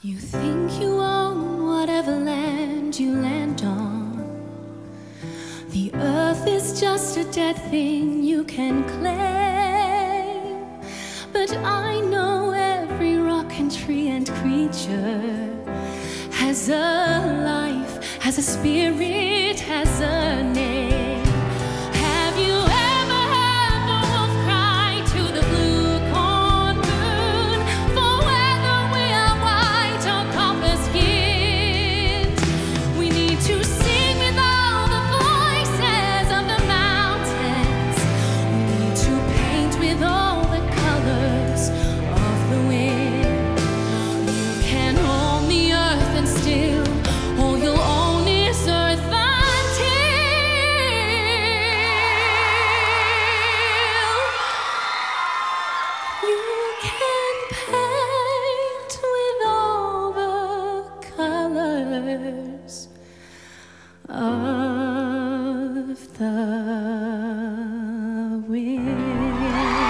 You think you own whatever land you land on. The earth is just a dead thing you can claim. But I know every rock and tree and creature has a life, has a spirit, has a name. Have you ever heard the wolf cry to the blue corn moon? For whether we are white or copper skinned, we need to sing with all the voices of the mountains. We need to paint with all the colors of the wind. You can own the earth and still all you'll own is earth until you can paint with all the colors of the wind.